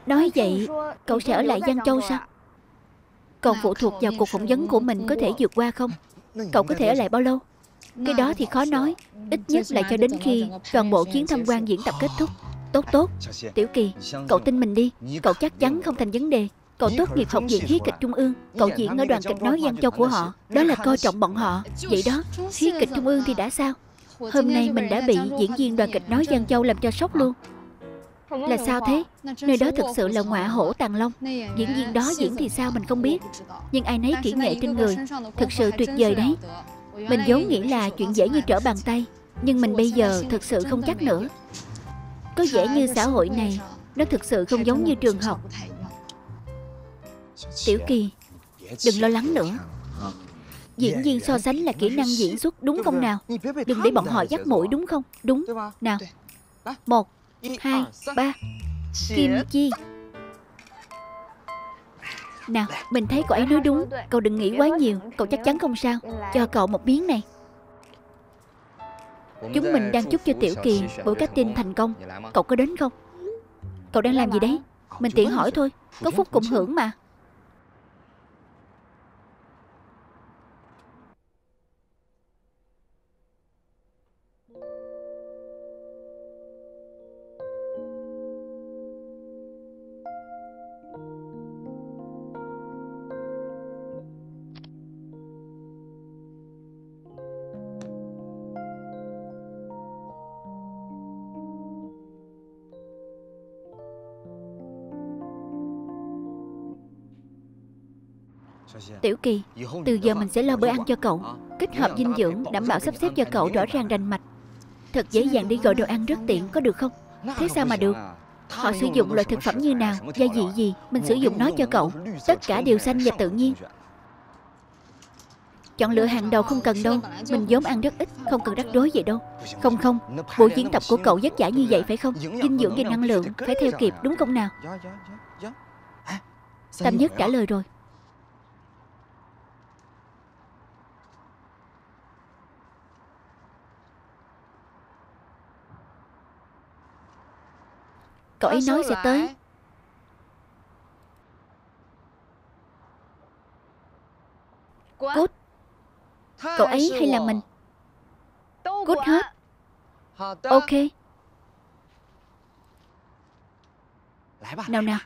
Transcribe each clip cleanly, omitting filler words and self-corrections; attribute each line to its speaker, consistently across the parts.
Speaker 1: Nói vậy cậu sẽ ở lại Giang Châu sao? Còn phụ thuộc vào cuộc phỏng vấn của mình có thể vượt qua không? Cậu có thể ở lại bao lâu? Cái đó thì khó nói. Ít nhất là cho đến khi toàn bộ chuyến tham quan diễn tập kết thúc. Tốt tốt. Tiểu Kỳ, cậu tin mình đi. Cậu chắc chắn không thành vấn đề. Cậu tốt nghiệp học viện Hí kịch Trung ương. Cậu diễn ở đoàn kịch nói Giang Châu của họ. Đó là coi trọng bọn họ. Vậy đó, Hí kịch Trung ương thì đã sao? Hôm nay mình đã bị diễn viên đoàn kịch nói Giang Châu làm cho sốc luôn. Là sao thế? Nơi đó thực sự là ngọa hổ tàng long. Diễn viên đó diễn thì sao mình không biết, nhưng ai nấy kỹ nghệ trên người thực sự tuyệt vời đấy. Mình vốn nghĩ là chuyện dễ như trở bàn tay, nhưng mình bây giờ thực sự không chắc nữa. Có vẻ như xã hội này nó thực sự không giống như trường học. Tiểu Kỳ, đừng lo lắng nữa. Diễn viên so sánh là kỹ năng diễn xuất, đúng không nào? Đừng để bọn họ dắt mũi, đúng không? Đúng. Nào, 1, 2, 3. Kim Chi. Nào, mình thấy cậu ấy nói đúng. Cậu đừng nghĩ quá nhiều. Cậu chắc chắn không sao. Cho cậu một miếng này. Chúng mình đang chúc cho Tiểu Kỳ buổi casting thành công. Cậu có đến không? Cậu đang làm gì đấy? Mình tiện hỏi thôi. Có phúc cùng hưởng mà. Tiểu Kỳ, từ giờ mình sẽ lo bữa ăn cho cậu. Kết hợp dinh dưỡng, đảm bảo sắp xếp cho cậu rõ ràng rành mạch. Thật dễ dàng đi gọi đồ ăn rất tiện, có được không? Thế sao mà được? Họ sử dụng loại thực phẩm như nào, gia vị gì, mình sử dụng nó cho cậu. Tất cả đều xanh và tự nhiên. Chọn lựa hàng đầu không cần đâu. Mình vốn ăn rất ít, không cần rắc rối vậy đâu. Không không, buổi diễn tập của cậu vất vả như vậy phải không? Dinh dưỡng và năng lượng phải theo kịp, đúng không nào? Tam Nhất trả lời rồi. Cậu ấy nói sẽ tới. Cút. Cậu ấy hay là mình? Cút hết. Ok. Nào nào.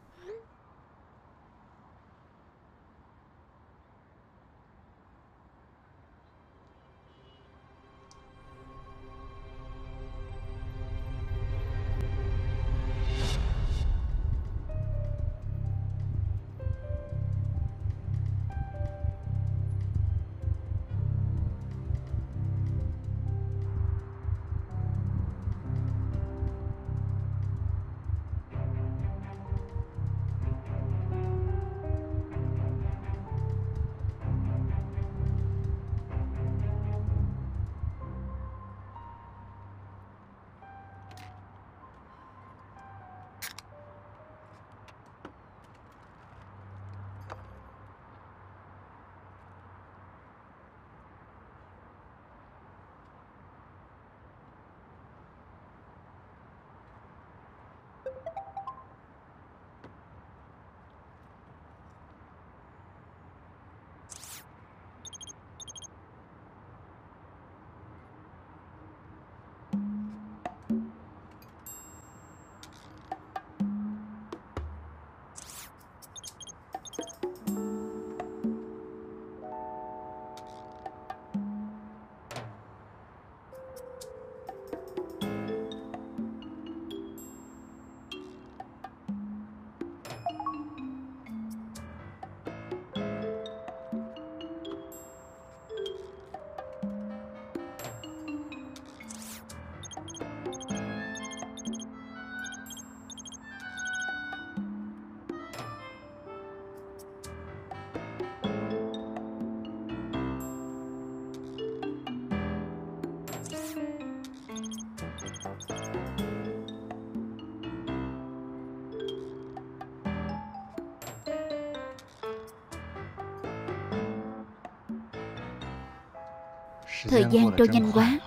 Speaker 1: Thời gian trôi nhanh quá.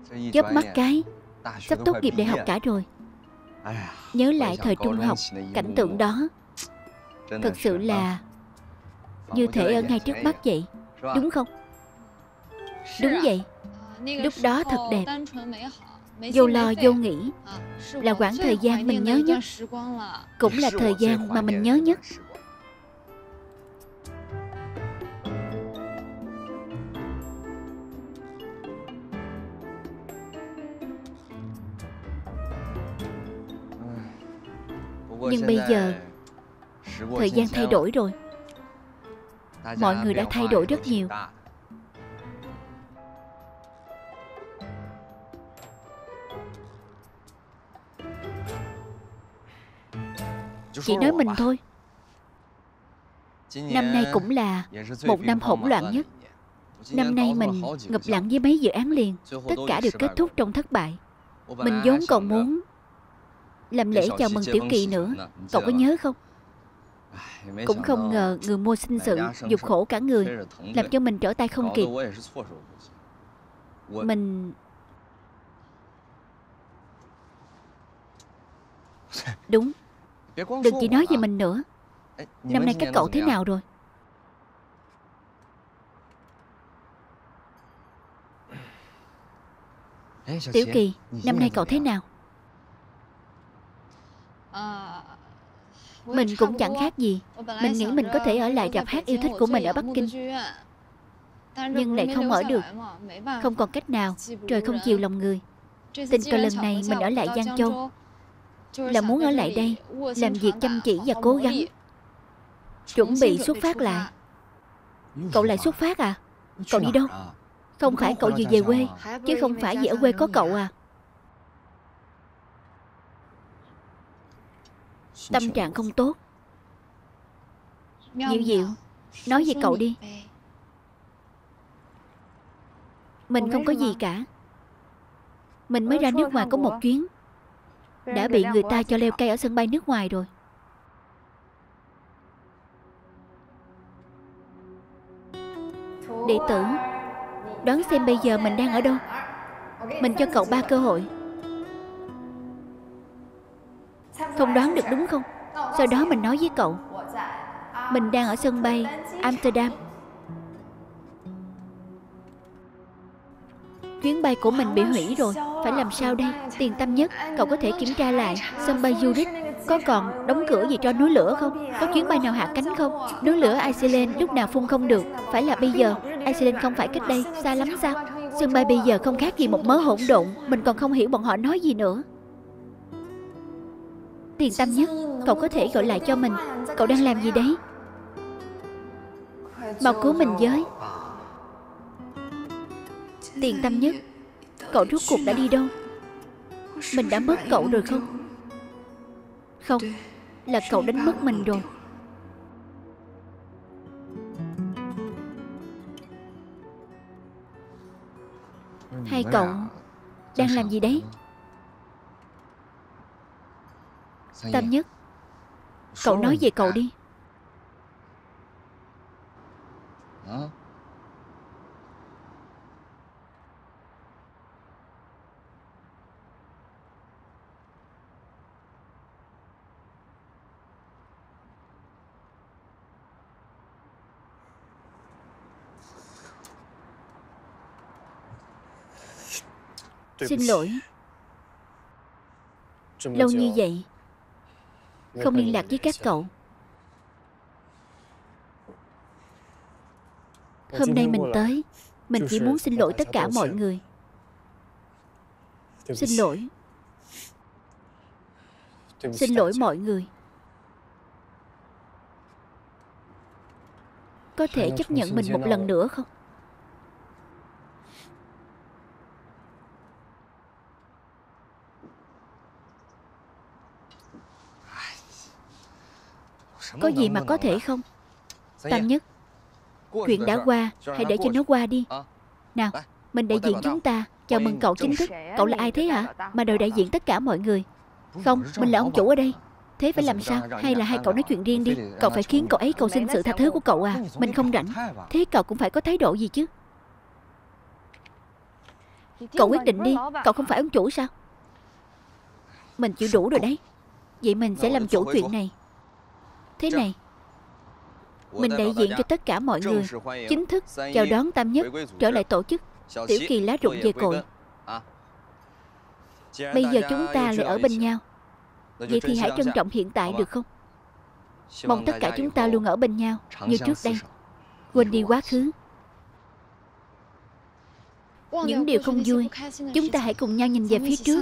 Speaker 1: Chớp mắt cái sắp tốt nghiệp đại học cả rồi. Nhớ lại thời trung học, cảnh tượng đó thật sự là như thể ở ngay trước mắt vậy, đúng không? Đúng vậy. Lúc đó thật đẹp, vô lo vô nghĩ, là quãng thời gian mình nhớ nhất, cũng là thời gian mà mình nhớ nhất. Nhưng bây giờ thời gian thay đổi rồi. Mọi người đã thay đổi rất nhiều. Chỉ nói mình thôi. Năm nay cũng là một năm hỗn loạn nhất. Năm nay mình ngập lặng với mấy dự án liền, tất cả đều kết thúc trong thất bại. Mình vốn còn muốn làm lễ chào mừng Tiểu Kỳ nữa, cậu có nhớ không? Cũng không ngờ người mua sinh sự dục khổ cả người, làm cho mình trở tay không kịp. Mình... Đúng. Đừng chỉ nói về mình nữa. Năm nay các cậu thế nào rồi? Tiểu Kỳ, năm nay cậu thế nào? Mình cũng chẳng khác gì. Mình nghĩ mình có thể ở lại rạp hát yêu thích của mình ở Bắc Kinh, nhưng lại không ở được. Không còn cách nào, trời không chiều lòng người. Tình cờ lần này mình ở lại Giang Châu là muốn ở lại đây làm việc chăm chỉ và cố gắng, chuẩn bị xuất phát lại. Cậu lại xuất phát à? Cậu đi đâu? Không phải cậu vừa về quê, chứ không phải vì ở quê có cậu à? Tâm trạng không tốt. Diệu Diệu, nói về cậu đi. Mình không có gì cả. Mình mới ra nước ngoài có một chuyến, đã bị người ta cho leo cây ở sân bay nước ngoài rồi. Đệ tử, đoán xem bây giờ mình đang ở đâu. Mình cho cậu 3 cơ hội. Không đoán được đúng không? Sau đó mình nói với cậu, mình đang ở sân bay Amsterdam. Chuyến bay của mình bị hủy rồi, phải làm sao đây? Tiền Tâm Nhất, cậu có thể kiểm tra lại sân bay Zurich có còn đóng cửa gì cho núi lửa không? Có chuyến bay nào hạ cánh không? Núi lửa Iceland lúc nào phun không được, phải là bây giờ. Iceland không phải cách đây xa lắm sao? Sân bay bây giờ không khác gì một mớ hỗn độn. Mình còn không hiểu bọn họ nói gì nữa. Tiền Tâm Nhất, cậu có thể gọi lại cho mình. Cậu đang làm gì đấy? Mau cứu mình với. Tiền Tâm Nhất, cậu rốt cuộc đã đi đâu? Mình đã mất cậu rồi không? Không, là cậu đánh mất mình rồi. Hay cậu đang làm gì đấy? Tâm Nhất, cậu nói về cậu đi. Xin lỗi. Lâu như vậy không liên lạc với các cậu. Hôm nay mình tới, mình chỉ muốn xin lỗi tất cả mọi người. Xin lỗi. Xin lỗi mọi người. Có thể chấp nhận mình một lần nữa không? Có gì mà có thể không? Tâm Nhất, chuyện đã qua, hãy để cho nó qua đi. Nào, mình đại diện chúng ta chào mừng cậu chính thức. Cậu là ai thế hả? Mà đòi đại diện tất cả mọi người. Không, mình là ông chủ ở đây. Thế phải làm sao? Hay là hai cậu nói chuyện riêng đi. Cậu phải khiến cậu ấy cầu xin sự tha thứ của cậu à? Mình không rảnh. Thế cậu cũng phải có thái độ gì chứ. Cậu quyết định đi. Cậu không phải ông chủ sao? Mình chịu đủ rồi đấy. Vậy mình sẽ làm chủ chuyện này. Thế này, mình đại diện cho tất cả mọi người chính thức chào đón Tam Nhất trở lại tổ chức. Tiểu Kỳ lá rụng về cội. Bây giờ chúng ta lại ở bên nhau. Vậy thì hãy trân trọng hiện tại được không? Mong tất cả chúng ta luôn ở bên nhau như trước đây. Quên đi quá khứ. Những điều không vui, chúng ta hãy cùng nhau nhìn về phía trước.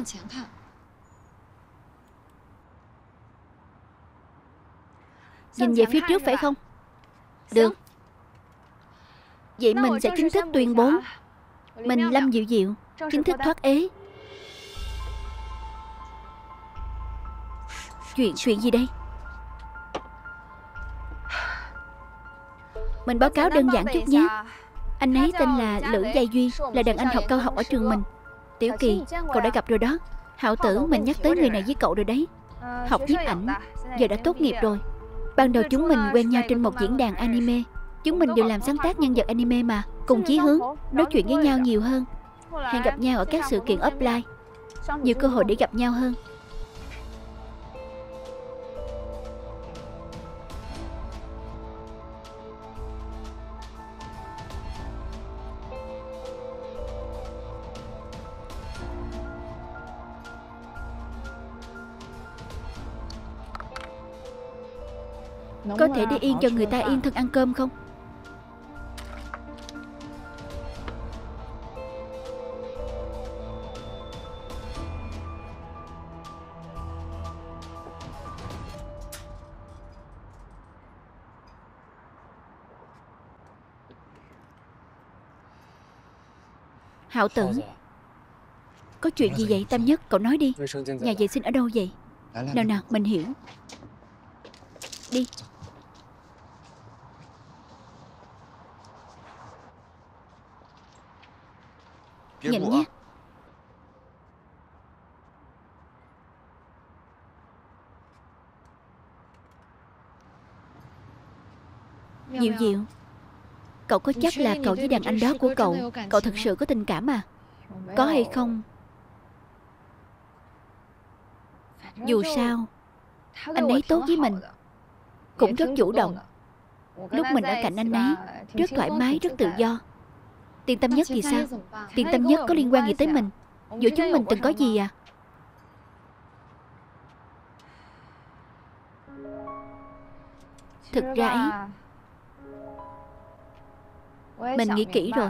Speaker 1: Nhìn về phía trước phải không? Được. Vậy mình sẽ chính thức tuyên bố mình Lâm Diệu Diệu chính thức thoát ế. Chuyện gì đây? Mình báo cáo đơn giản chút nhé. Anh ấy tên là Lữ Gia Duy, là đàn anh học cao học ở trường mình. Tiểu Kỳ, cậu đã gặp rồi đó. Hạo Tử, mình nhắc tới người này với cậu rồi đấy. Học nhiếp ảnh, giờ đã tốt nghiệp rồi. Ban đầu chúng mình quen nhau trên một diễn đàn anime. Chúng mình đều làm sáng tác nhân vật anime mà. Cùng chí hướng, nói chuyện với nhau nhiều hơn. Hẹn gặp nhau ở các sự kiện offline. Nhiều cơ hội để gặp nhau hơn. Có thể để yên cho người ta yên thân ăn cơm không? Hạo Tử, có chuyện gì vậy Tam Nhất? Cậu nói đi. Nhà vệ sinh ở đâu vậy? Nào nào, mình hiểu. Đi. Nhìn nhé. Diệu Diệu, cậu có chắc là cậu với đàn anh đó của cậu thật sự có tình cảm à? Có hay không? Dù sao, anh ấy tốt với mình, cũng rất chủ động. Lúc mình ở cạnh anh ấy, rất thoải mái, rất tự do. Tiền Tam Nhất thì sao? Tiền Tam Nhất có liên quan gì tới mình? Giữa chúng mình từng có gì à? Thực ra ấy, mình nghĩ kỹ rồi.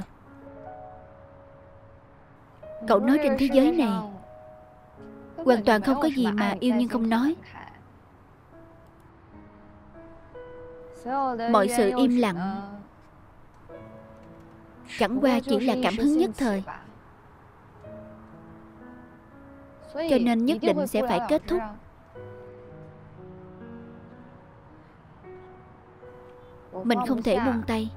Speaker 1: Cậu nói trên thế giới này hoàn toàn không có gì mà yêu nhưng không nói. Mọi sự im lặng chẳng qua chỉ là cảm hứng nhất thời, cho nên nhất định sẽ phải kết thúc. Mình không thể buông tay.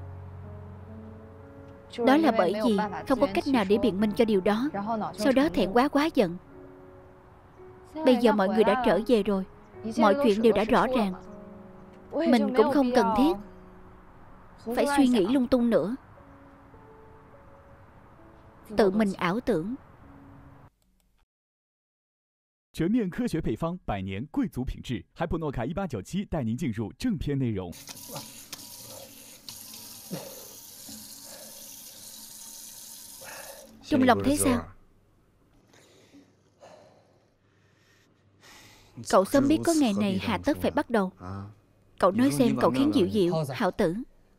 Speaker 1: Đó là bởi vì không có cách nào để biện minh cho điều đó. Sau đó thẹn quá giận. Bây giờ mọi người đã trở về rồi, mọi chuyện đều đã rõ ràng. Mình cũng không cần thiết phải suy nghĩ lung tung nữa, tự mình ảo tưởng.
Speaker 2: 全面科学配方，100年贵族品质。海普诺卡1897带您进入正片内容。
Speaker 1: Trong lòng thấy sao? Cậu sớm biết có ngày này hà tất phải bắt đầu. Cậu nói xem cậu khiến Diệu Diệu, Hạo Tử.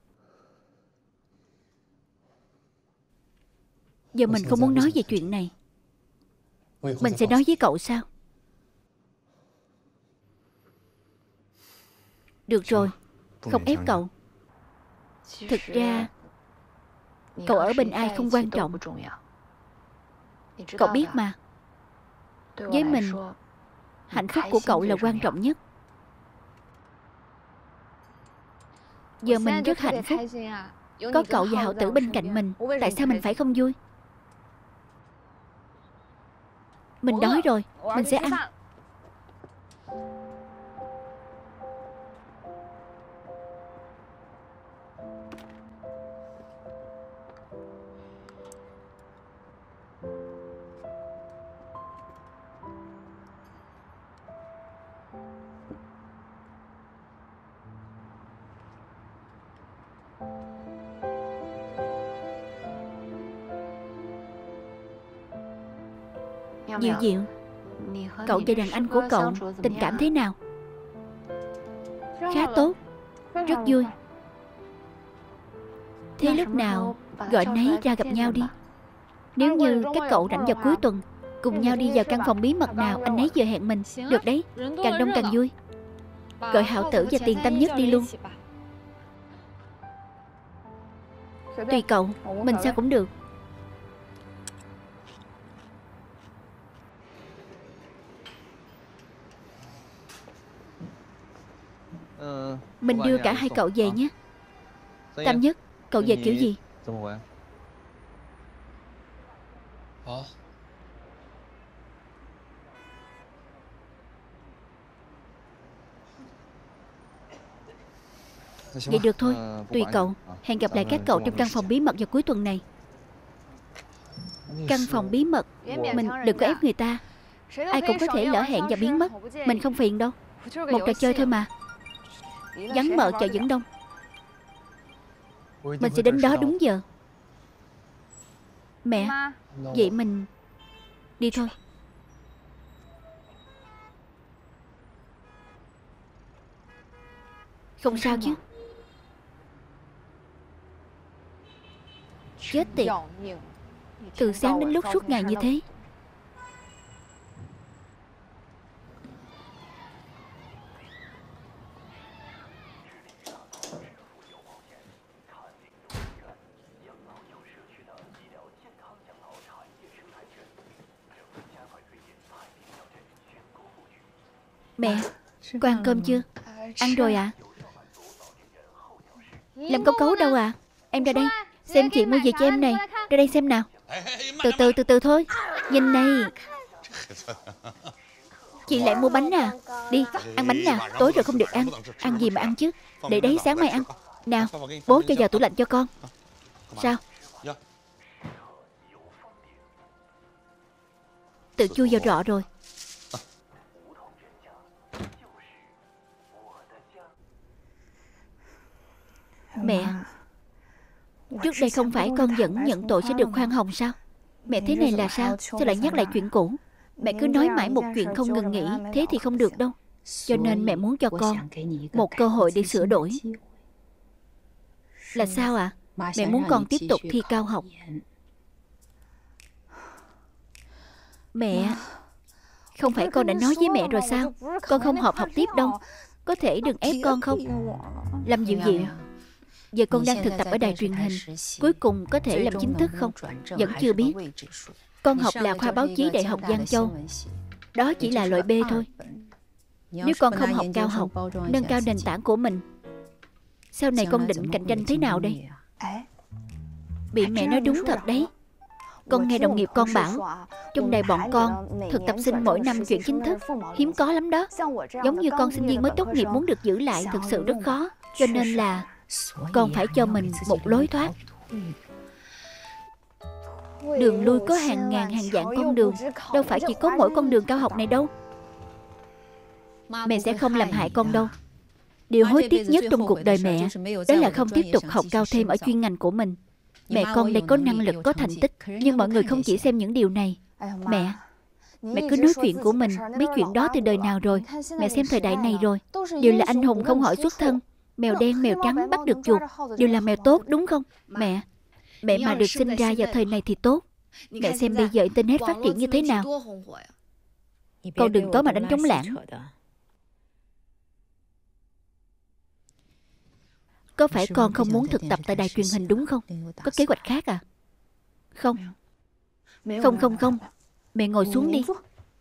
Speaker 1: Giờ mình không muốn nói về chuyện này. Mình sẽ nói với cậu sao? Được rồi, không ép cậu. Thực ra cậu ở bên ai không quan trọng. Cậu biết mà, với mình, hạnh phúc của cậu là quan trọng nhất. Giờ mình rất hạnh phúc, có cậu và Hạo Tử bên cạnh mình. Tại sao mình phải không vui? Mình đói rồi, mình sẽ ăn. Diệu Diệu, cậu và đàn anh của cậu tình cảm thế nào? Khá tốt, rất vui. Thế lúc nào gọi anh ấy ra gặp nhau đi. Nếu như các cậu rảnh vào cuối tuần, cùng nhau đi vào căn phòng bí mật nào anh ấy vừa hẹn mình. Được đấy, càng đông càng vui. Gọi Hạo Tử và Tiền Tâm Nhất đi luôn. Tùy cậu, mình sao cũng được. Mình đưa cả hai cậu về nhé. Tâm Nhất, cậu về kiểu gì? Vậy được thôi, tùy cậu. Hẹn gặp lại các cậu trong căn phòng bí mật vào cuối tuần này. Căn phòng bí mật, mình đừng có ép người ta. Ai cũng có thể lỡ hẹn và biến mất. Mình không phiền đâu. Một trò chơi thôi mà. Vắng mở chợ vẫn đông. Mình sẽ đến đó đúng giờ. Mẹ, vậy mình đi thôi. Không sao chứ? Chết tiệt, từ sáng đến lúc suốt ngày như thế. Mẹ, con ăn cơm chưa? Ăn rồi ạ. Làm cấu cấu đâu ạ? Em ra đây. Xem chị mua gì cho em này. Ra đây xem nào. Từ từ thôi. Nhìn này. Chị lại mua bánh à? Đi, ăn bánh nào. Tối rồi không được ăn. Ăn gì mà ăn chứ. Để đấy sáng mai ăn. Nào, bố cho vào tủ lạnh cho con. Sao? Tự chui vào rọ rồi. Mẹ, trước đây không phải con vẫn nhận tội sẽ được khoan hồng sao? Mẹ thế này là sao? Sao lại nhắc lại chuyện cũ? Mẹ cứ nói mãi một chuyện không ngừng nghỉ. Thế thì không được đâu. Cho nên mẹ muốn cho con một cơ hội để sửa đổi. Là sao ạ? Mẹ muốn con tiếp tục thi cao học. Mẹ, không phải con đã nói với mẹ rồi sao? Con không học tiếp đâu. Có thể đừng ép con không? Lâm Diệu Diệu, giờ con đang thực tập ở đài truyền hình. Cuối cùng có thể làm chính thức không? Vẫn chưa biết. Con học là khoa báo chí Đại học Giang Châu. Đó chỉ là loại B thôi. Nếu con không học cao học, nâng cao nền tảng của mình, sau này con định cạnh tranh thế nào đây? Bị mẹ nói đúng thật đấy. Con nghe đồng nghiệp con bảo, trong đài bọn con thực tập sinh mỗi năm chuyển chính thức hiếm có lắm đó. Giống như con sinh viên mới tốt nghiệp muốn được giữ lại thực sự rất khó. Cho nên là con phải cho mình một lối thoát. Đường lui có hàng ngàn hàng vạn con đường, đâu phải chỉ có mỗi con đường cao học này đâu. Mẹ sẽ không làm hại con đâu. Điều hối tiếc nhất trong cuộc đời mẹ đó là không tiếp tục học cao thêm ở chuyên ngành của mình. Mẹ con đây có năng lực, có thành tích, nhưng mọi người không chỉ xem những điều này. Mẹ cứ nói chuyện của mình, biết chuyện đó từ đời nào rồi. Mẹ xem thời đại này rồi, đều là anh hùng không hỏi xuất thân. Mèo đen mèo trắng bắt được chuột đều là mèo tốt đúng không? Mẹ mà được sinh ra vào thời này thì tốt. Mẹ xem bây giờ Internet phát triển như thế nào. Con đừng có mà đánh trống lảng. Có phải con không muốn thực tập tại đài truyền hình đúng không? Có kế hoạch khác à? Không. Mẹ ngồi xuống đi.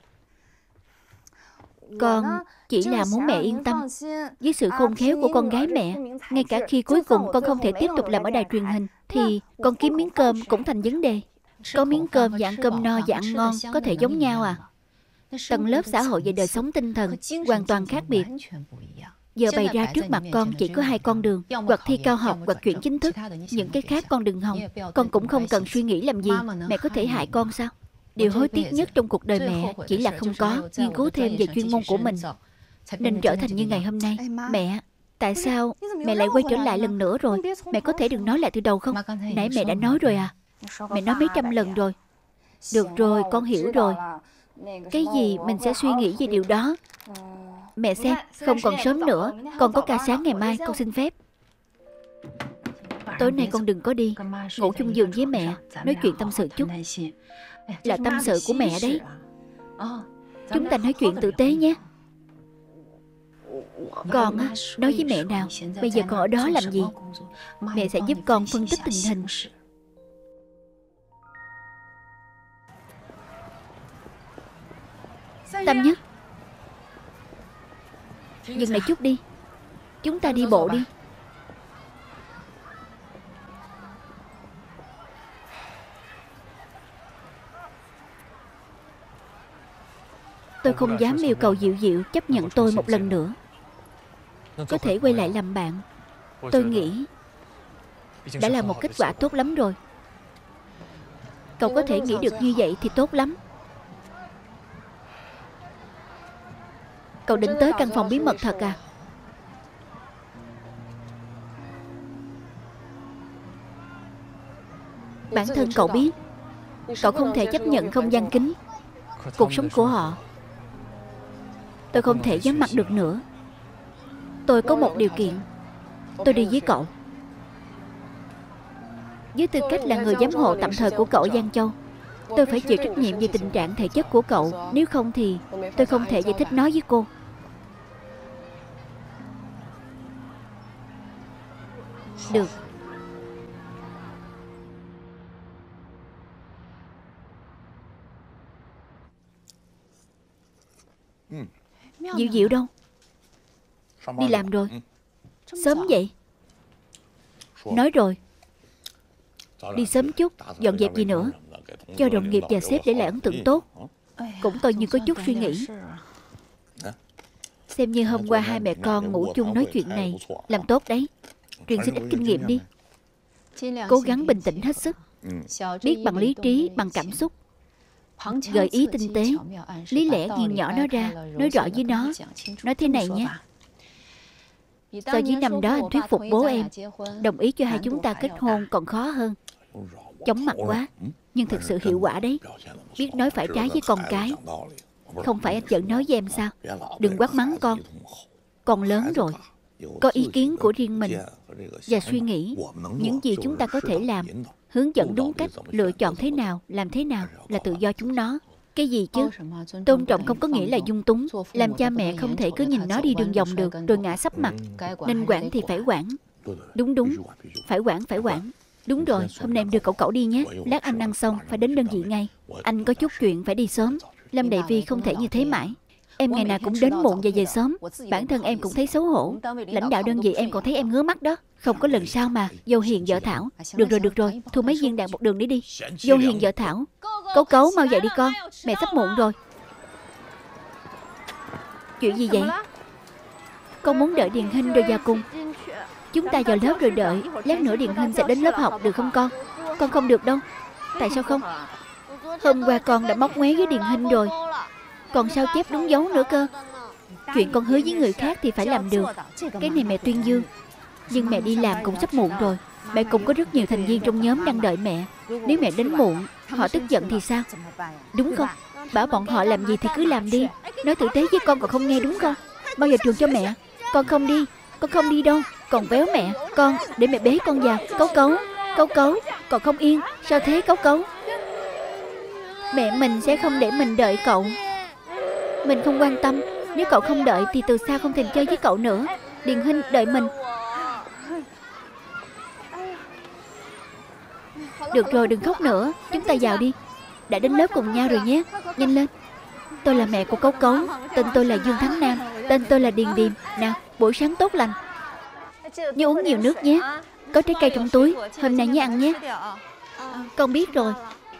Speaker 1: Con chỉ là muốn mẹ yên tâm. Với sự khôn khéo của con gái mẹ, ngay cả khi cuối cùng con không thể tiếp tục làm ở đài truyền hình, thì con kiếm miếng cơm cũng thành vấn đề. Có miếng cơm và ăn cơm no và ăn ngon có thể giống nhau à? Tầng lớp xã hội và đời sống tinh thần hoàn toàn khác biệt. Giờ bày ra trước mặt con chỉ có hai con đường, hoặc thi cao học hoặc chuyển chính thức. Những cái khác con đừng hòng. Con cũng không cần suy nghĩ làm gì. Mẹ có thể hại con sao? Điều hối tiếc nhất trong cuộc đời mẹ chỉ là không có nghiên cứu thêm về chuyên môn của mình, nên trở thành như ngày hôm nay. Mẹ, tại sao mẹ lại quay trở lại lần nữa rồi? Mẹ có thể đừng nói lại từ đầu không? Nãy mẹ đã nói rồi à? Mẹ nói mấy trăm lần rồi. Được rồi, con hiểu rồi. Cái gì mình sẽ suy nghĩ về điều đó. Mẹ xem, không còn sớm nữa, con có ca sáng ngày mai, con xin phép. Tối nay con đừng có đi, ngủ chung giường với mẹ, nói chuyện tâm sự chút. Là tâm sự của mẹ đấy. Chúng ta nói chuyện tử tế nhé. Con á, nói với mẹ nào, bây giờ con ở đó làm gì? Mẹ sẽ giúp con phân tích tình hình. Tâm Nhất, dừng lại chút đi. Chúng ta đi bộ đi. Tôi không dám yêu cầu Diệu Diệu chấp nhận tôi một lần nữa. Có thể quay lại làm bạn, tôi nghĩ đã là một kết quả tốt lắm rồi. Cậu có thể nghĩ được như vậy thì tốt lắm. Cậu định tới căn phòng bí mật thật à? Bản thân cậu biết, cậu không thể chấp nhận không gian kính, cuộc sống của họ. Tôi không thể nhắm mặt được nữa. Tôi có một điều kiện. Tôi đi với cậu. Với tư cách là người giám hộ tạm thời của cậu Giang Châu, tôi phải chịu trách nhiệm về tình trạng thể chất của cậu. Nếu không thì tôi không thể giải thích nó với cô. Được. Diệu Diệu đâu? Đi làm rồi. Sớm vậy? Nói rồi. Đi sớm chút, dọn dẹp gì nữa, cho đồng nghiệp và sếp để lại ấn tượng tốt. Cũng coi như có chút suy nghĩ. Xem như hôm qua hai mẹ con ngủ chung nói chuyện này. Làm tốt đấy. Truyền xin ít kinh nghiệm đi. Cố gắng bình tĩnh hết sức. Biết bằng lý trí, bằng cảm xúc. Gợi ý tinh tế, lý lẽ nghiêng nhỏ nó ra, nói rõ với nó. Nói thế này nhé. So với năm đó anh thuyết phục bố em đồng ý cho hai chúng ta kết hôn còn khó hơn. Chóng mặt quá, nhưng thực sự hiệu quả đấy. Biết nói phải trái với con cái. Không phải anh giận nói với em sao? Đừng quát mắng con. Con lớn rồi, có ý kiến của riêng mình và suy nghĩ những gì chúng ta có thể làm, hướng dẫn đúng cách, lựa chọn thế nào, làm thế nào là tự do chúng nó. Cái gì chứ? Tôn trọng không có nghĩa là dung túng. Làm cha mẹ không thể cứ nhìn nó đi đường vòng được rồi ngã sấp mặt. Nên quản thì phải quản. Đúng đúng, phải quản, phải quản. Đúng rồi, hôm nay em đưa cậu đi nhé. Lát anh ăn xong phải đến đơn vị ngay. Anh có chút chuyện phải đi sớm. Lâm Đại Vi không thể như thế mãi. Em ngày nào cũng đến muộn và về sớm. Bản thân em cũng thấy xấu hổ. Lãnh đạo đơn vị em còn thấy em ngứa mắt đó. Không có lần sau mà. Vô Hiền vợ Thảo. Được rồi, thu mấy viên đạn một đường đi. Vô Hiền vợ Thảo. Cấu Cấu mau dậy đi con. Mẹ sắp muộn rồi. Chuyện gì vậy? Con muốn đợi Điền Hinh rồi vào cùng. Chúng ta vào lớp rồi đợi. Lát nữa Điền Hinh sẽ đến lớp học được không con? Con không được đâu. Tại sao không? Hôm qua con đã móc ngoéo với Điền Hinh rồi. Còn sao chép đúng dấu nữa cơ. Chuyện con hứa với người khác thì phải làm được. Cái này mẹ tuyên dương. Nhưng mẹ đi làm cũng sắp muộn rồi. Mẹ cũng có rất nhiều thành viên trong nhóm đang đợi mẹ. Nếu mẹ đến muộn, họ tức giận thì sao? Đúng không? Bảo bọn họ làm gì thì cứ làm đi. Nói tử tế với con còn không nghe đúng không? Bao giờ trường cho mẹ. Con không đi. Con không đi đâu. Còn véo mẹ. Con, để mẹ bế con vào. Cấu Cấu. Cấu Cấu. Còn không yên. Sao thế Cấu Cấu? Mẹ mình sẽ không để mình đợi cậu. Mình không quan tâm. Nếu cậu không đợi thì từ sau không thèm chơi với cậu nữa. Điền Hinh đợi mình. Được rồi, đừng khóc nữa. Chúng ta vào đi. Đã đến lớp cùng nhau rồi nhé. Nhanh lên. Tôi là mẹ của Cấu Cấu. Tên tôi là Dương Thắng Nam. Tên tôi là Điền Điềm. Nào, buổi sáng tốt lành. Nhớ uống nhiều nước nhé. Có trái cây trong túi. Hôm nay nhớ ăn nhé. Con biết rồi.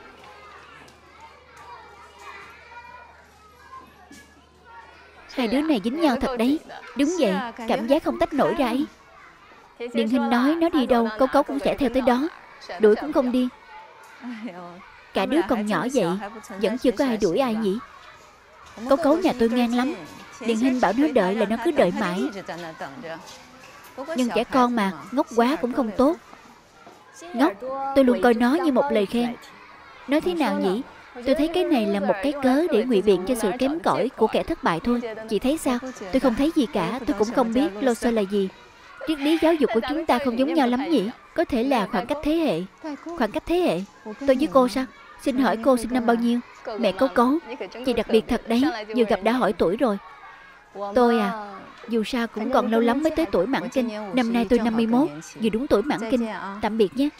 Speaker 1: Hai đứa này dính nhau thật đấy. Đúng vậy, cảm giác không tách nổi ra ấy. Điền Hinh nói nó đi đâu Cấu Cấu cũng sẽ theo tới đó. Đuổi cũng không đi. Cả đứa còn nhỏ vậy, vẫn chưa có ai đuổi ai nhỉ? Cấu Cấu nhà tôi ngang lắm. Điền Hinh bảo nó đợi là nó cứ đợi mãi. Nhưng trẻ con mà, ngốc quá cũng không tốt. Ngốc, tôi luôn coi nó như một lời khen. Nói thế nào nhỉ? Tôi thấy cái này là một cái cớ để ngụy biện cho sự kém cỏi của kẻ thất bại thôi. Chị thấy sao? Tôi không thấy gì cả. Tôi cũng không biết lô sơ là gì. Triết lý giáo dục của chúng ta không giống nhau lắm nhỉ? Có thể là khoảng cách thế hệ. Khoảng cách thế hệ? Tôi với cô sao? Xin hỏi cô sinh năm bao nhiêu? Mẹ Cấu Cấu, chị đặc biệt thật đấy. Vừa gặp đã hỏi tuổi rồi. Tôi à, dù sao cũng còn lâu lắm mới tới tuổi mãn kinh. Năm nay tôi 51, vừa đúng tuổi mãn kinh. Tạm biệt nhé.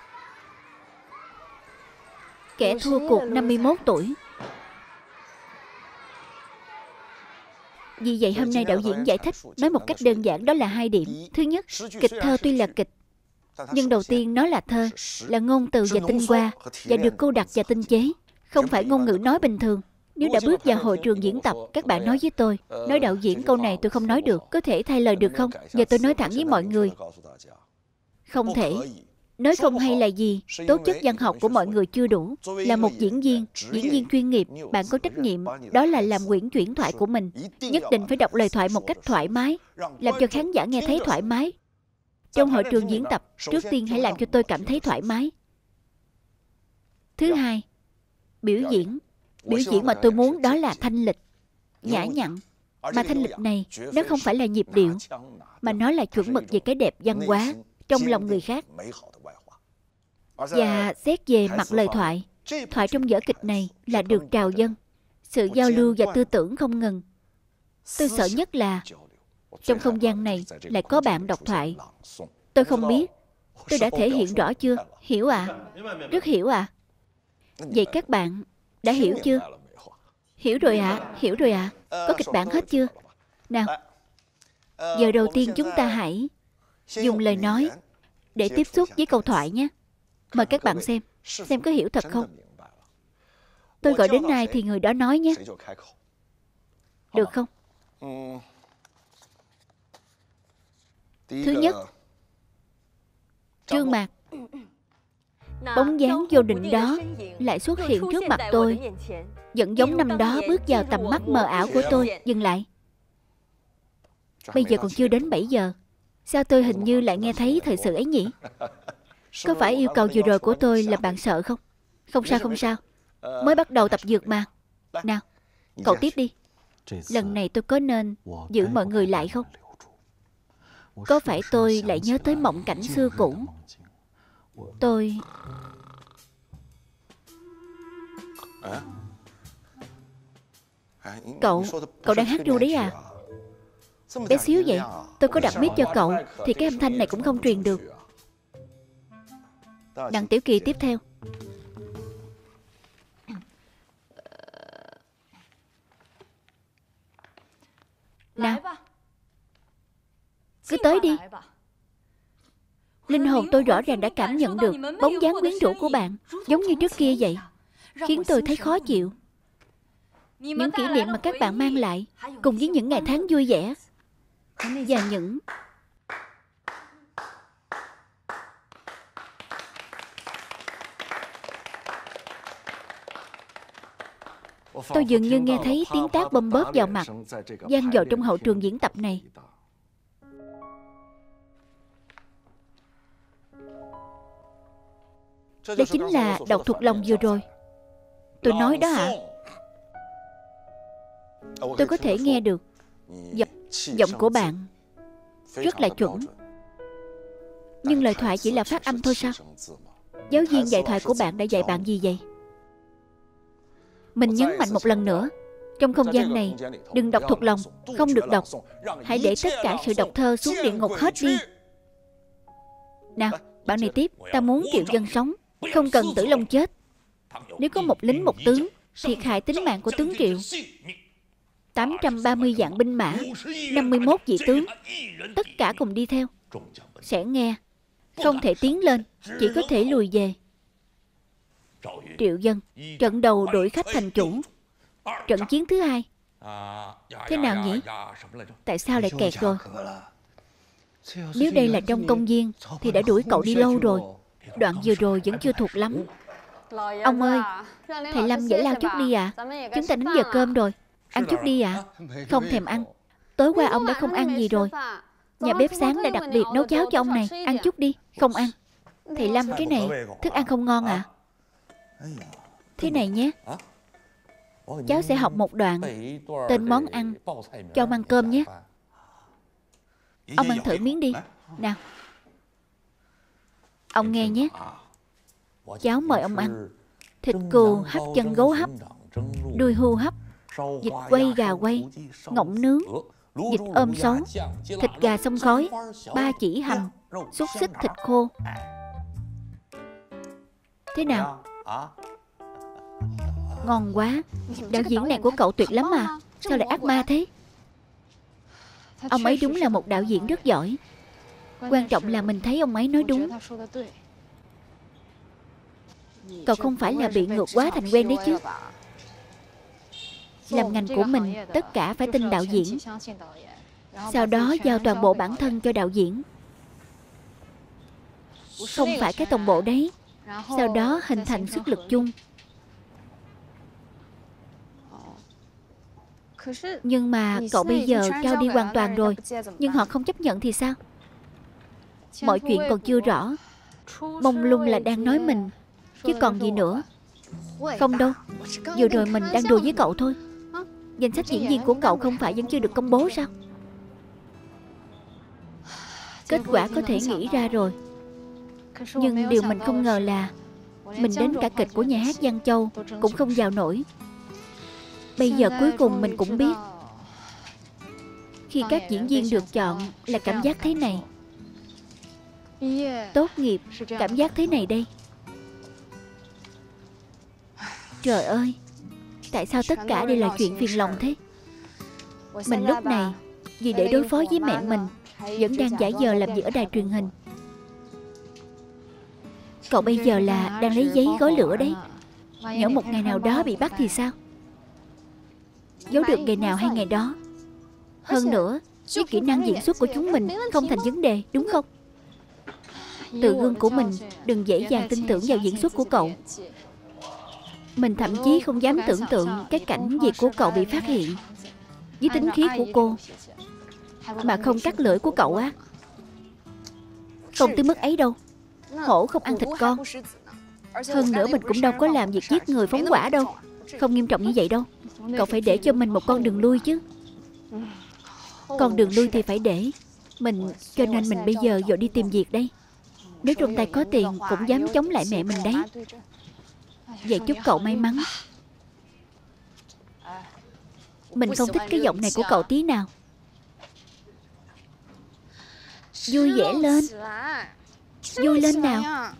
Speaker 1: Kẻ thua cuộc 51 tuổi. Vì vậy hôm nay đạo diễn giải thích, nói một cách đơn giản đó là 2 điểm. Thứ nhất, kịch thơ tuy là kịch, nhưng đầu tiên nó là thơ, là ngôn từ và tinh hoa, và được cô đặc và tinh chế, không phải ngôn ngữ nói bình thường. Nếu đã bước vào hội trường diễn tập, các bạn nói với tôi, nói đạo diễn câu này tôi không nói được, có thể thay lời được không? Và tôi nói thẳng với mọi người, không thể. Nói không hay là gì? Tố chất văn học của mọi người chưa đủ. Là một diễn viên chuyên nghiệp, bạn có trách nhiệm, đó là làm quyển chuyển thoại của mình. Nhất định phải đọc lời thoại một cách thoải mái, làm cho khán giả nghe thấy thoải mái. Trong hội trường diễn tập, trước tiên hãy làm cho tôi cảm thấy thoải mái. Thứ hai, biểu diễn. Biểu diễn mà tôi muốn đó là thanh lịch, nhã nhặn. Mà thanh lịch này, nó không phải là nhịp điệu, mà nó là chuẩn mực về cái đẹp văn hóa trong lòng người khác. Và xét về mặt lời thoại, thoại trong vở kịch này là được trào dâng, sự giao lưu và tư tưởng không ngừng. Tôi sợ nhất là trong không gian này lại có bạn đọc thoại. Tôi không biết tôi đã thể hiện rõ chưa? Hiểu ạ? Rất hiểu ạ. Vậy các bạn đã hiểu chưa? Hiểu rồi ạ, hiểu rồi ạ. Có kịch bản hết chưa? Nào, giờ đầu tiên chúng ta hãy dùng lời nói để tiếp xúc với câu thoại nhé. Mời các bạn xem có hiểu thật không? Tôi gọi đến ai thì người đó nói nhé. Được không? Thứ nhất, Trương Mạc. Bóng dáng vô định đó lại xuất hiện trước mặt tôi, vẫn giống năm đó bước vào tầm mắt mờ ảo của tôi. Dừng lại. Bây giờ còn chưa đến 7 giờ. Sao tôi hình như lại nghe thấy thời sự ấy nhỉ? Có phải yêu cầu vừa rồi của tôi làm bạn sợ không? Không sao, không sao. Mới bắt đầu tập dược mà. Nào, cậu tiếp đi. Lần này tôi có nên giữ mọi người lại không? Có phải tôi lại nhớ tới mộng cảnh xưa cũ? Cậu đang hát ru đấy à? Bé xíu vậy. Tôi có đặt mic cho cậu thì cái âm thanh này cũng không truyền được. Đặng Tiểu Kỳ tiếp theo. Nào, cứ tới đi. Linh hồn tôi rõ ràng đã cảm nhận được bóng dáng quyến rũ của bạn, giống như trước kia vậy, khiến tôi thấy khó chịu. Những kỷ niệm mà các bạn mang lại, cùng với những ngày tháng vui vẻ, và những... Tôi dường như nghe thấy tiếng tát bom bóp vào mặt vang dội trong hậu trường diễn tập này. Đây chính là đọc thuộc lòng vừa rồi tôi nói đó hả? Tôi có thể nghe được giọng của bạn rất là chuẩn, nhưng lời thoại chỉ là phát âm thôi sao? Giáo viên dạy thoại của bạn đã dạy bạn gì vậy? Mình nhấn mạnh một lần nữa, trong không gian này đừng đọc thuộc lòng, không được đọc. Hãy để tất cả sự đọc thơ xuống địa ngục hết đi. Nào, bạn này tiếp. Ta muốn Triệu Dân sống, không cần Tử Long chết. Nếu có một lính một tướng thiệt hại tính mạng của tướng Triệu, 830 vạn binh mã, 51 vị tướng, tất cả cùng đi theo, sẽ nghe, không thể tiến lên, chỉ có thể lùi về. Triệu Dân, trận đầu đuổi khách thành chủ. Trận chiến thứ hai thế nào nhỉ? Tại sao lại kẹt rồi? Nếu đây là trong công viên thì đã đuổi cậu đi lâu rồi. Đoạn vừa rồi vẫn chưa thuộc lắm. Ông ơi, thầy Lâm giải lao chút đi ạ. Chúng ta đến giờ cơm rồi. Ăn chút đi ạ. Không thèm ăn. Tối qua ông đã không ăn gì rồi. Nhà bếp sáng đã đặc biệt nấu cháo cho ông này. Ăn chút đi. Không ăn. Thầy Lâm, cái này thức ăn không ngon ạ. Thế này nhé, cháu sẽ học một đoạn tên món ăn cho ông ăn cơm nhé. Ông ăn thử miếng đi. Nào, ông nghe nhé. Cháu mời ông ăn thịt cừu hấp chân gấu hấp, đuôi hươu hấp, vịt quay gà quay, ngỗng nướng, vịt ôm sấu, thịt gà xông khói, ba chỉ hầm, xúc xích thịt khô. Thế nào? Ngon quá. Đạo diễn này của cậu tuyệt lắm mà. Sao lại ác ma thế? Ông ấy đúng là một đạo diễn rất giỏi. Quan trọng là mình thấy ông ấy nói đúng. Cậu không phải là bị ngược quá thành quen đấy chứ? Làm ngành của mình, tất cả phải tin đạo diễn, sau đó giao toàn bộ bản thân cho đạo diễn. Không phải cái tổng bộ đấy. Sau đó hình thành sức lực chung. Nhưng mà cậu bây giờ trao đi hoàn toàn rồi, nhưng họ không chấp nhận thì sao? Mọi chuyện còn chưa rõ. Mông lung là đang nói mình, chứ còn gì nữa. Không đâu, vừa rồi mình đang đùa với cậu thôi. Danh sách diễn viên của cậu không phải vẫn chưa được công bố sao? Kết quả có thể nghĩ ra rồi. Nhưng điều mình không ngờ là mình đến cả kịch của nhà hát Giang Châu cũng không vào nổi. Bây giờ cuối cùng mình cũng biết, khi các diễn viên được chọn là cảm giác thế này. Tốt nghiệp, cảm giác thế này đây. Trời ơi, tại sao tất cả đều là chuyện phiền lòng thế? Mình lúc này, vì để đối phó với mẹ mình, vẫn đang giả giờ làm việc ở đài truyền hình. Cậu bây giờ là đang lấy giấy gói lửa đấy. Nhỡ một ngày nào đó bị bắt thì sao? Giấu được ngày nào hay ngày đó. Hơn nữa, với kỹ năng diễn xuất của chúng mình không thành vấn đề, đúng không? Từ gương của mình, đừng dễ dàng tin tưởng vào diễn xuất của cậu. Mình thậm chí không dám tưởng tượng cái cảnh việc của cậu bị phát hiện. Với tính khí của cô, mà không cắt lưỡi của cậu á. Không tới mức ấy đâu. Hổ không ăn thịt con. Hơn nữa mình cũng đâu có làm việc giết người phóng hỏa đâu. Không nghiêm trọng như vậy đâu. Cậu phải để cho mình một con đường lui chứ. Con đường lui thì phải để mình. Cho nên mình bây giờ vội đi tìm việc đây. Nếu trong tay có tiền cũng dám chống lại mẹ mình đấy. Vậy chúc cậu may mắn. Mình không thích cái giọng này của cậu tí nào. Vui vẻ lên. Vui lên nào.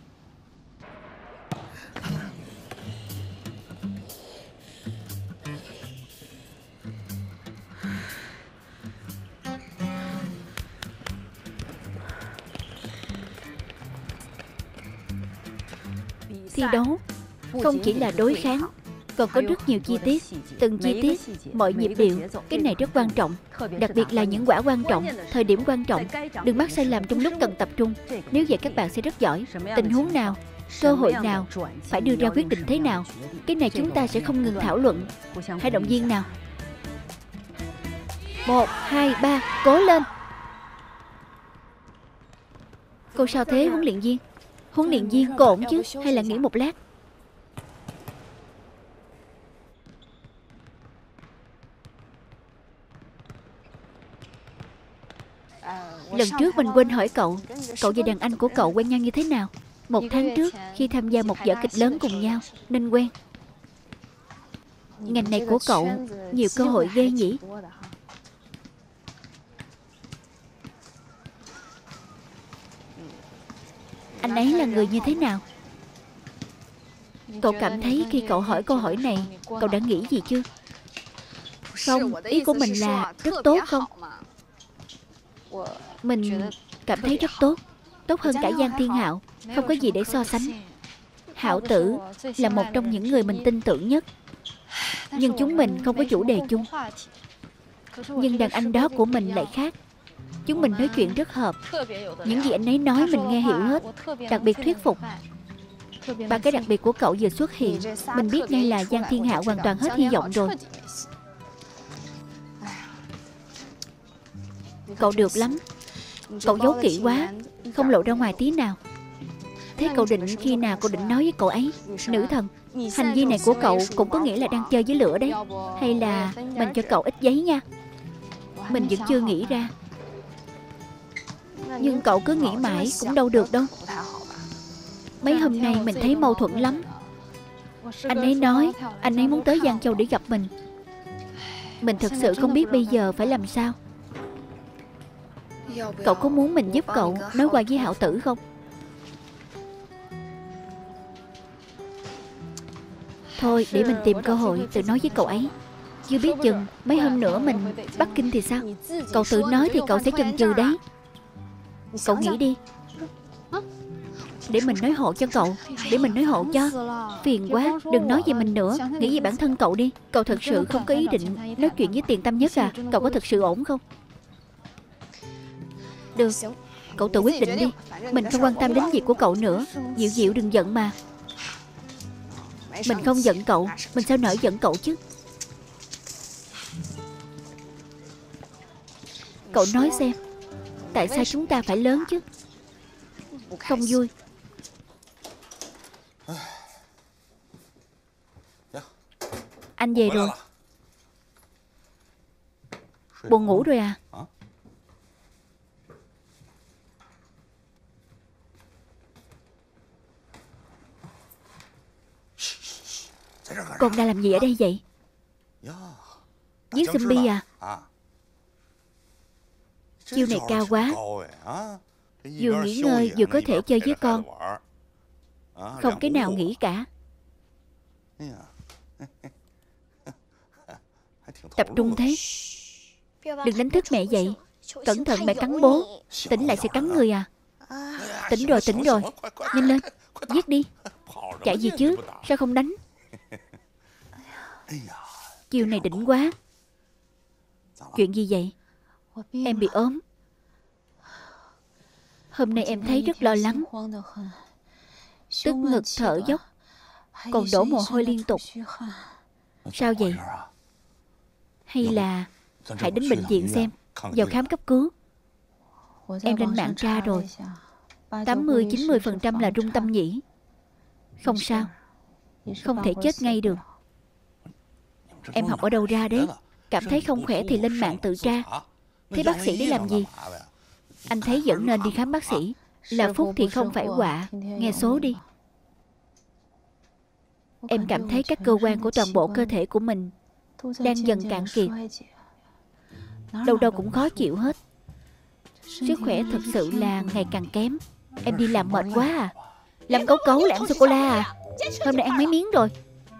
Speaker 1: Thi đấu không chỉ là đối kháng, còn có rất nhiều chi tiết. Từng chi tiết, mọi nhịp điệu, cái này rất quan trọng. Đặc biệt là những quả quan trọng, thời điểm quan trọng. Đừng mắc sai lầm trong lúc cần tập trung. Nếu vậy các bạn sẽ rất giỏi. Tình huống nào, cơ hội nào, phải đưa ra quyết định thế nào, cái này chúng ta sẽ không ngừng thảo luận. Hãy động viên nào. 1, 2, 3, cố lên. Cô sao thế huấn luyện viên? Huấn luyện viên, cô ổn chứ? Hay là nghỉ một lát? Lần trước mình quên hỏi cậu, cậu và đàn anh của cậu quen nhau như thế nào? 1 tháng trước, khi tham gia một vở kịch lớn cùng nhau, nên quen. Ngành này của cậu nhiều cơ hội ghê nhỉ? Anh ấy là người như thế nào? Cậu cảm thấy khi cậu hỏi câu hỏi này, cậu đã nghĩ gì chưa? Không, ý của mình là rất tốt không? Mình cảm thấy rất tốt. Tốt hơn cả Giang Thiên Hạo. Không có gì để so sánh. Hạo Tử là một trong những người mình tin tưởng nhất. Nhưng chúng mình không có chủ đề chung. Nhưng đàn anh đó của mình lại khác. Chúng mình nói chuyện rất hợp. Những gì anh ấy nói mình nghe hiểu hết. Đặc biệt thuyết phục. Và cái đặc biệt của cậu vừa xuất hiện, mình biết ngay là Giang Thiên Hạo hoàn toàn hết hy vọng rồi. Cậu được lắm. Cậu giấu kỹ quá, không lộ ra ngoài tí nào. Thế cậu định khi nào cậu định nói với cậu ấy? Nữ thần, hành vi này của cậu cũng có nghĩa là đang chơi với lửa đấy. Hay là mình cho cậu ít giấy nha. Mình vẫn chưa nghĩ ra. Nhưng cậu cứ nghĩ mãi cũng đâu được đâu. Mấy hôm nay mình thấy mâu thuẫn lắm. Anh ấy nói anh ấy muốn tới Giang Châu để gặp mình. Mình thật sự không biết bây giờ phải làm sao. Cậu có muốn mình giúp cậu nói qua với Hạo Tử không? Thôi để mình tìm cơ hội tự nói với cậu ấy. Chưa biết chừng mấy hôm nữa mình Bắc Kinh thì sao? Cậu tự nói thì cậu sẽ chần chừ đấy. Cậu nghĩ đi. Để mình nói hộ cho cậu. Để mình nói hộ cho. Phiền quá, đừng nói về mình nữa. Nghĩ về bản thân cậu đi. Cậu thật sự không có ý định nói chuyện với Tiền Tâm Nhất à? Cậu có thật sự ổn không? Được, cậu tự quyết định đi. Mình không quan tâm đến việc của cậu nữa. Diệu Diệu đừng giận mà. Mình không giận cậu. Mình sao nỡ giận cậu chứ? Cậu nói xem, tại sao chúng ta phải lớn chứ? Không vui. Anh về rồi. Buồn ngủ rồi à? Con đang làm gì ở đây vậy? Giết zombie à? Chiêu này cao quá. Vừa nghỉ ngơi vừa có thể chơi với con. Không cái nào nghỉ cả. Tập trung thế. Đừng đánh thức mẹ dậy. Cẩn thận mẹ cắn bố. Tỉnh lại sẽ cắn người à? Tỉnh rồi, tỉnh rồi. Nhanh lên, giết đi. Chạy gì chứ, sao không đánh? Chiều này đỉnh quá. Chuyện gì vậy? Em bị ốm. Hôm nay em thấy rất lo lắng. Tức ngực thở dốc, còn đổ mồ hôi liên tục. Sao vậy? Hay là hãy đến bệnh viện xem. Vào khám cấp cứu. Em lên mạng tra rồi, 80-90% là rung tâm nhĩ. Không sao, không thể chết ngay được. Em học ở đâu ra đấy? Cảm thấy không khỏe thì lên mạng tự tra. Thế bác sĩ đi làm gì? Anh thấy vẫn nên đi khám bác sĩ. Là phúc thì không phải họa. Nghe số đi. Em cảm thấy các cơ quan của toàn bộ cơ thể của mình đang dần cạn kiệt. Đâu đâu cũng khó chịu hết. Sức khỏe thực sự là ngày càng kém. Em đi làm mệt quá à? Làm cấu cấu là ăn sô-cô-la à? Hôm nay ăn mấy miếng rồi?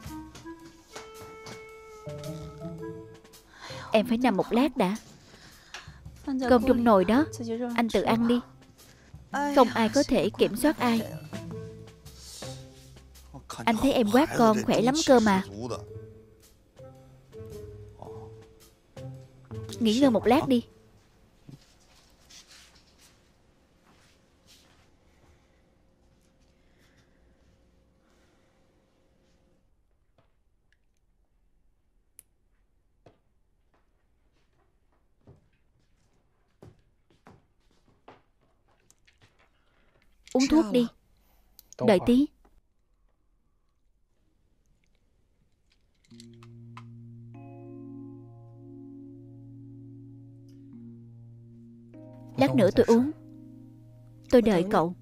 Speaker 1: Em phải nằm một lát đã. Cơm trong nồi đó, anh tự ăn đi. Không ai có thể kiểm soát ai. Anh thấy em quát con khỏe lắm cơ mà. Nghỉ ngơi một lát đi. Uống thuốc đi. Đợi tí. Lát nữa tôi uống. Tôi đợi cậu.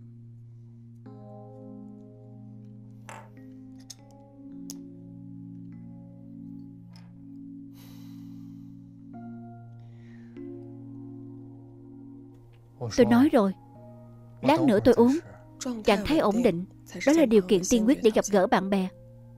Speaker 1: Tôi nói rồi, lát nữa tôi uống. Trạng thái ổn định, đó là điều kiện tiên quyết để gặp gỡ bạn bè.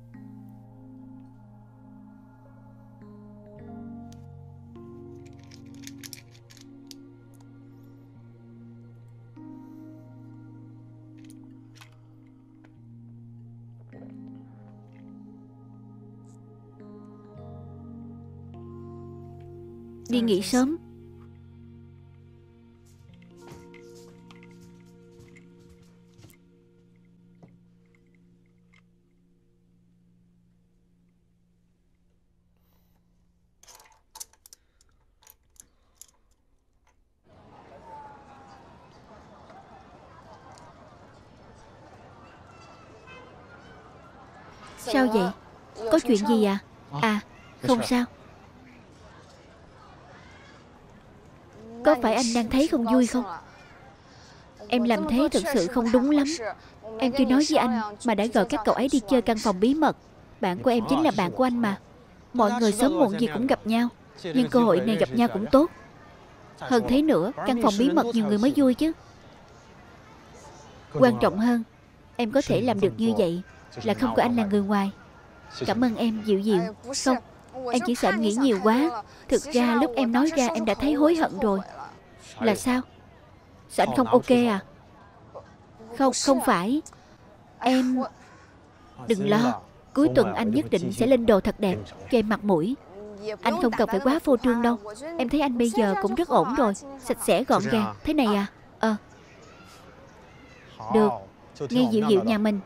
Speaker 1: Đi nghỉ sớm. Sao vậy? Có chuyện gì à? À, không sao. Có phải anh đang thấy không vui không? Em làm thế thực sự không đúng lắm. Em chưa nói với anh mà đã gọi các cậu ấy đi chơi căn phòng bí mật. Bạn của em chính là bạn của anh mà. Mọi người sớm muộn gì cũng gặp nhau, nhưng cơ hội này gặp nhau cũng tốt. Hơn thế nữa, căn phòng bí mật nhiều người mới vui chứ. Quan trọng hơn, em có thể làm được như vậy là không có anh là người ngoài. Cảm ơn em dịu dịu. Không, em chỉ sợ anh nghĩ nhiều quá. Thực ra lúc em nói ra em đã thấy hối hận rồi. Là sao? Sao anh không ok à? Không, không phải. Em... Đừng lo. Cuối tuần anh nhất định sẽ lên đồ thật đẹp cho em mặt mũi. Anh không cần phải quá phô trương đâu. Em thấy anh bây giờ cũng rất ổn rồi. Sạch sẽ gọn gàng. Thế này à? Được. Nghe dịu dịu nhà mình.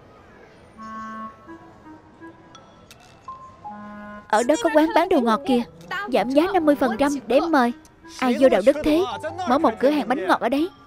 Speaker 1: Ở đó có quán bán đồ ngọt kìa. Giảm giá 50% để em mời. Ai vô đạo đức thế? Mở một cửa hàng bánh ngọt ở đấy.